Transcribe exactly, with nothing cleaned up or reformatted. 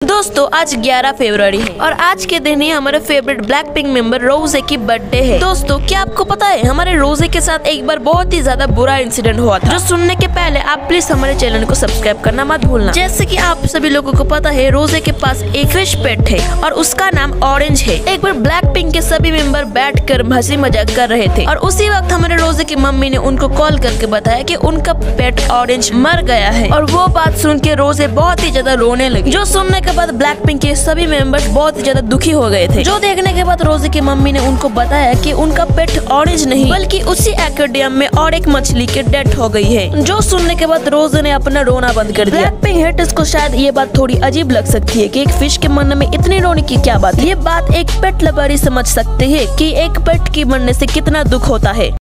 दोस्तों आज ग्यारह फरवरी है और आज के दिन ही हमारे फेवरेट ब्लैक पिंक मेंबर रोजे की बर्थडे है। दोस्तों क्या आपको पता है हमारे रोजे के साथ एक बार बहुत ही ज्यादा बुरा इंसिडेंट हुआ था, जो सुनने के पहले आप प्लीज हमारे चैनल को सब्सक्राइब करना मत भूलना। जैसे कि आप सभी लोगों को पता है रोजे के पास एक फिश पेट है और उसका नाम ऑरेंज है। एक बार ब्लैक पिंक के सभी मेंबर बैठ कर हंसी मजाक कर रहे थे और उसी वक्त हमारे रोजे की मम्मी ने उनको कॉल करके बताया कि उनका पेट ऑरेंज मर गया है और वो बात सुन के रोजे बहुत ही ज्यादा रोने लगी। जो सुनने के बाद ब्लैक पिंक के सभी मेंबर्स बहुत ही ज्यादा दुखी हो गए थे। जो देखने के बाद रोजे की मम्मी ने उनको बताया कि उनका पेट ऑरेंज नहीं बल्कि उसी एक्वेरियम में और एक मछली की डेथ हो गई है। जो सुनने के बाद रोजे ने अपना रोना बंद कर दिया। ब्लैक पिंक हेटर्स को शायद ये बात थोड़ी अजीब लग सकती है कि एक फिश के मरने में इतनी रोने की क्या बात। ये बात एक पेट लवर ही समझ सकते हैं कि एक पेट की मरने से कितना दुख होता है।